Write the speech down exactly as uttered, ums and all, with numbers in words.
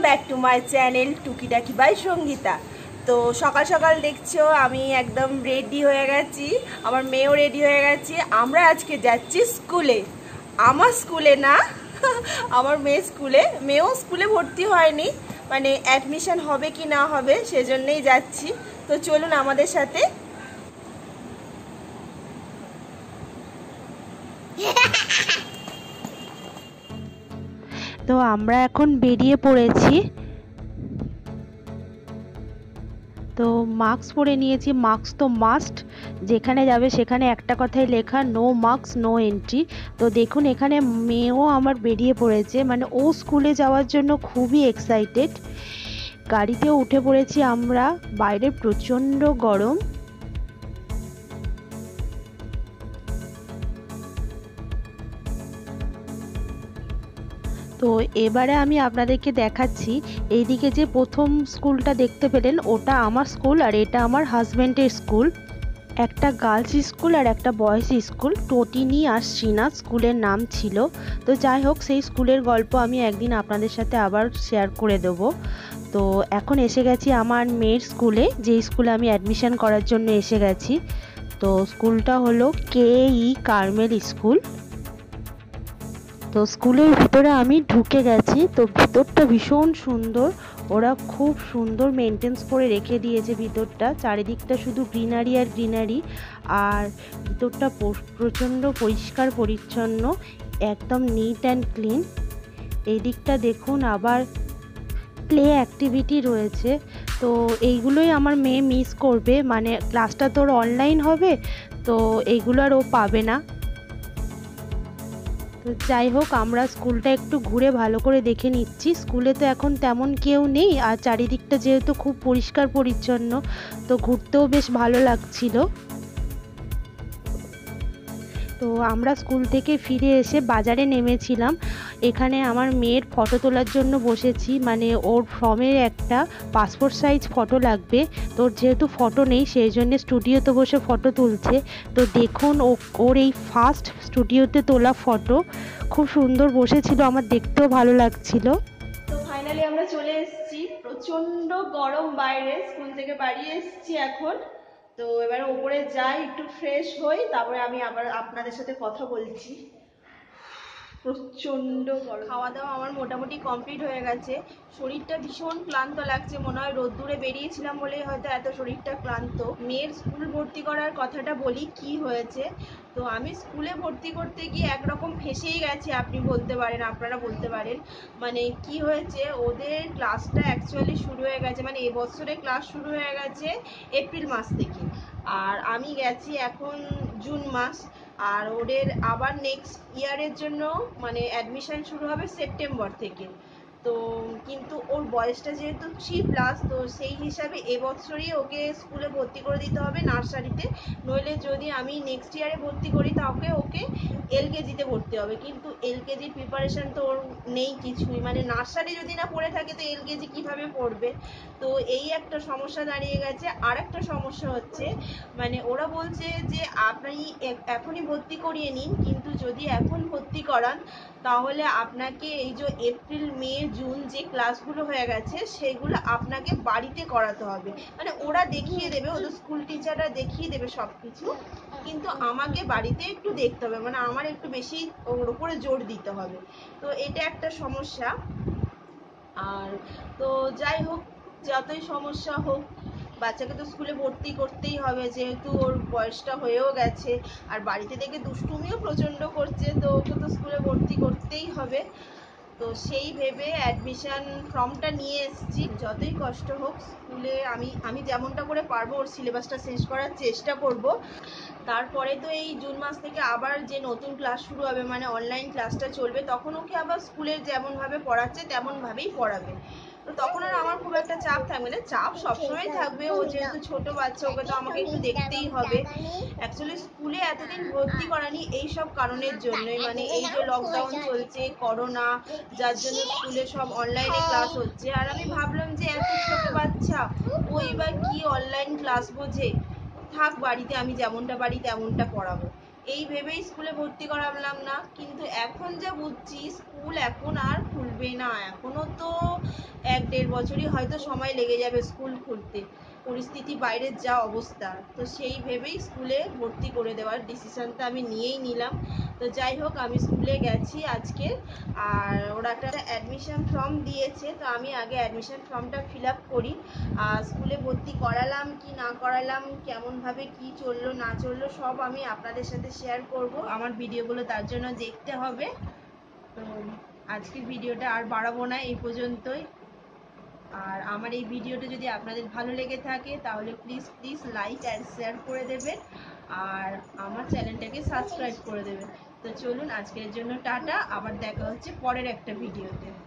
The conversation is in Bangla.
ব্যাক টু মাই চ্যানেল টুকিটাকি বাই সঙ্গীতা। তো সকাল সকাল দেখছো আমি একদম রেডি হয়ে গেছি, আমার মেয়েও রেডি হয়ে গেছি। আমরা আজকে যাচ্ছি স্কুলে। আমার স্কুলে না, আমার মেয়ে স্কুলে। মেয়েও স্কুলে ভর্তি হয়নি, মানে অ্যাডমিশন হবে কি না হবে সেজন্যই যাচ্ছি। তো চলুন আমাদের সাথে। তো আমরা এখন বেরিয়ে পড়েছি। তো মাস্ক পরে নিয়েছি, মাস্ক তো মাস্ট, যেখানে যাবে সেখানে একটা কথাই লেখা, নো মাস্ক নো এন্ট্রি। তো দেখুন এখানে মেয়েও আমার বেরিয়ে পড়েছে, মানে ও স্কুলে যাওয়ার জন্য খুবই এক্সাইটেড। গাড়িতেও উঠে পড়েছি আমরা, বাইরে প্রচণ্ড গরম। তো এবারে আমি আপনাদেরকে দেখাচ্ছি, এইদিকে যে প্রথম স্কুলটা দেখতে পেলেন ওটা আমার স্কুল, আর এটা আমার হাজব্যান্ডের স্কুল। একটা গার্লস স্কুল আর একটা বয়েজ স্কুল, টোটিনি আর শ্রীনাথ স্কুলের নাম ছিল। তো যাই হোক, সেই স্কুলের গল্প আমি একদিন আপনাদের সাথে আবার শেয়ার করে দেব। তো এখন এসে গেছি আমার মেয়ের স্কুলে, যে স্কুলে আমি অ্যাডমিশন করার জন্য এসে গেছি। তো স্কুলটা হলো কে ই কার্মেল স্কুল। তো স্কুলের ভিতরে আমি ঢুকে গেছি। তো ভিতরটা ভীষণ সুন্দর, ওরা খুব সুন্দর মেনটেন্স করে রেখে দিয়েছে ভিতরটা, চারিদিকটা শুধু গ্রিনারি আর গ্রিনারি। আর ভিতরটা প্রচণ্ড পরিষ্কার পরিচ্ছন্ন, একদম নিট অ্যান্ড ক্লিন। এই দিকটা দেখুন, আবার প্লে অ্যাক্টিভিটি রয়েছে। তো এইগুলোই আমার মেয়ে মিস করবে, মানে ক্লাসটা তোর অনলাইন হবে, তো এইগুলো আর ও পাবে না। তো যাই হোক, আমরা স্কুলটা একটু ঘুরে ভালো করে দেখে নিচ্ছি। স্কুলে তো এখন তেমন কেউ নেই, আর চারিদিকটা যেহেতু খুব পরিষ্কার পরিচ্ছন্ন, তো ঘুরতেও বেশ ভালো লাগছিল। তো আমরা স্কুল থেকে ফিরে এসে বাজারে নেমেছিলাম। এখানে আমার মেয়ের ফটো তোলার জন্য বসেছি, মানে ওর ফর্মের একটা পাসপোর্ট সাইজ ফটো লাগবে। তোর যেহেতু ফটো নেই সেই জন্য স্টুডিওতে বসে ফটো তুলছে। তো দেখুন ও ওর এই ফার্স্ট স্টুডিওতে তোলা ফটো, খুব সুন্দর বসেছিল, আমার দেখতেও ভালো লাগছিল। তো ফাইনালি আমরা চলে এসেছি, প্রচন্ড গরম বাইরে, স্কুল থেকে বাড়ি এসেছি এখন। তো এবার ওপরে যাই, একটু ফ্রেশ হই, তারপরে আমি আবার আপনাদের সাথে কথা বলছি। প্রচন্ড গরম। খাওয়া দাওয়া আমার মোটামুটি কমপ্লিট হয়ে গেছে। শরীরটা ভীষণ ক্লান্ত লাগছে, মনে হয় রোদ্দুরে বেরিয়েছিলাম বলেই হয়তো এত শরীরটা ক্লান্ত। মেয়ের স্কুল ভর্তি করার কথাটা বলি, কি হয়েছে। তো আমি স্কুলে ভর্তি করতে গিয়ে একরকম ফেঁসেই গেছি, আপনি বলতে পারেন, আপনারা বলতে পারেন। মানে কি হয়েছে, ওদের ক্লাসটা অ্যাকচুয়ালি শুরু হয়ে গেছে, মানে এবছরে ক্লাস শুরু হয়ে গেছে এপ্রিল মাস থেকে, আর আমি গেছি এখন জুন মাস। আর ওদের আবার নেক্সট ইয়ারের জন্য মানে অ্যাডমিশন শুরু হবে সেপ্টেম্বর থেকে। তো কিন্তু ওর বয়সটা যেহেতু থ্রি প্লাস, তো সেই হিসাবে এবছরই ওকে স্কুলে ভর্তি করে দিতে হবে নার্সারিতে, নইলে যদি আমি নেক্সট ইয়ারে ভর্তি করি তাকে ওকে এলকেজিতে ভর্তি হবে। কিন্তু এলকেজির প্রিপারেশন তো ওর নেই কিছুই, মানে নার্সারি যদি না পড়ে থাকে তো এলকেজি কিভাবে পড়বে। তো এই একটা সমস্যা দাঁড়িয়ে গেছে। আর একটা সমস্যা হচ্ছে, মানে ওরা বলছে যে আপনি এখনই ভর্তি করিয়ে নিন, কিন্তু যদি এখন ভর্তি করান তাহলে আপনাকে এই যে এপ্রিল মে জুন যে ক্লাসগুলো হয়ে গেছে সেগুলো আপনাকে বাড়িতে করাতে হবে। মানে ওরা দেখিয়ে দেবে, ওদের স্কুল টিচাররা দেখিয়ে দেবে সব কিছু, কিন্তু আমাকে বাড়িতে একটু দেখতে হবে, মানে আমার একটু বেশি ওর উপরে জোর দিতে হবে। তো এটা একটা সমস্যা। আর তো যাই হোক, যতই সমস্যা হোক, বাচ্চাকে তো স্কুলে ভর্তি করতেই হবে, যেহেতু ওর বয়সটা হয়েও গেছে, আর বাড়িতে থেকে দুষ্টুমিও প্রচণ্ড করছে, তো ওকে তো স্কুলে ভর্তি করতেই হবে। তো সেই ভেবে অ্যাডমিশন ফর্মটা নিয়ে এসেছি। যতই কষ্ট হোক স্কুলে আমি আমি যেমনটা করে পারবো ওর সিলেবাসটা শেষ করার চেষ্টা করব। তারপরে তো এই জুন মাস থেকে আবার যে নতুন ক্লাস শুরু হবে, মানে অনলাইন ক্লাসটা চলবে, তখন ওকে আবার স্কুলের যেমনভাবে পড়াচ্ছে তেমনভাবেই পড়াবে। তো তখন আর আমার খুব একটা চাপ থাকবে না, চাপ সবসময় থাকবে, ও যেহেতু ছোট বাচ্চা, ওকে তো আমাকে একটু দেখতেই হবে। অ্যাকচুয়ালি স্কুলে এতদিন ভর্তি করানি এই সব কারণের জন্যই, মানে এই যে লকডাউন চলছে, করোনা, যার জন্য স্কুলে সব অনলাইনে ক্লাস হচ্ছে। আর আমি ভাবলাম যে এত ছোট বাচ্চা, ওই বা কি অনলাইন ক্লাস বোঝে, থাক বাড়িতে আমি যেমনটা পারি তেমনটা পড়াবো। এই ভেবেই স্কুলে ভর্তি করালাম না, কিন্তু এখন যা বুঝছি স্কুল এখন আর খুলবে না। এখনো তো এক দেড় বছরই হয়তো সময় লেগে যাবে স্কুল খুলতে, পরিস্থিতি বাইরের যা অবস্থা। তো সেই ভেবেই স্কুলে ভর্তি করে দেওয়ার ডিসিশনটা আমি নিয়েই নিলাম। তো যাই হোক, আমি স্কুলে গেছি আজকে, আর ওরা একটা অ্যাডমিশন ফর্ম দিয়েছে, তো আমি আগে অ্যাডমিশন ফর্মটা ফিল আপ করি। আর স্কুলে ভর্তি করালাম কি না করালাম, কেমনভাবে কি চললো না চললো সব আমি আপনাদের সাথে শেয়ার করব। আমার ভিডিওগুলো তার জন্য দেখতে হবে। তো আজকের ভিডিওটা আর বাড়াবো না, এই পর্যন্তই। আর আমার এই ভিডিওটা যদি আপনাদের ভালো লেগে থাকে তাহলে please please like and share করে দেবেন, আর আমার চ্যানেলটাকে সাবস্ক্রাইব করে দেবেন। তো চলুন, আজকের জন্য টাটা, আবার দেখা হচ্ছে পরের একটা ভিডিওতে।